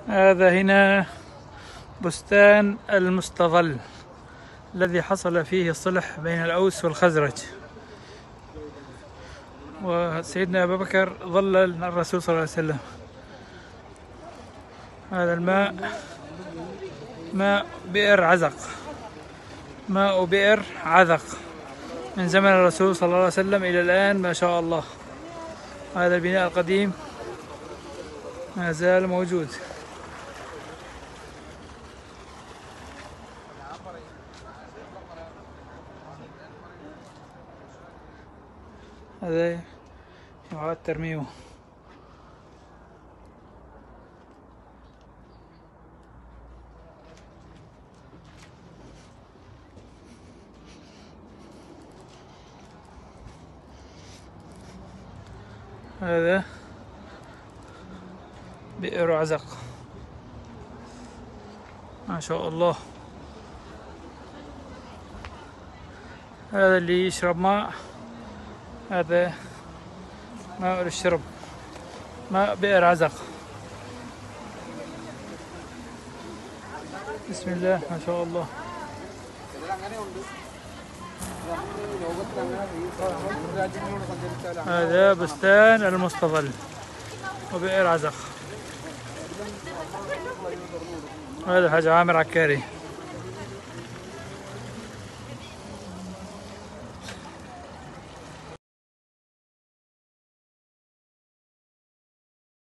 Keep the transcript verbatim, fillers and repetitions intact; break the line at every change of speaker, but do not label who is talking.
هذا هنا بستان المستظل الذي حصل فيه الصلح بين الأوس والخزرج، وسيدنا أبا بكر ظلل الرسول صلى الله عليه وسلم. هذا الماء ماء بئر عزق، ماء بئر عذق من زمن الرسول صلى الله عليه وسلم إلى الآن ما شاء الله. هذا البناء القديم ما زال موجود. هذا يعاد ترميمه. هذا بئر عزق ما شاء الله. هذا اللي يشرب ماء، هذا ماء للشرب، ماء بئر عزق. بسم الله ما شاء الله. هذا بستان المستظل وبئر عزق. هذا الحاج عامر عكاري.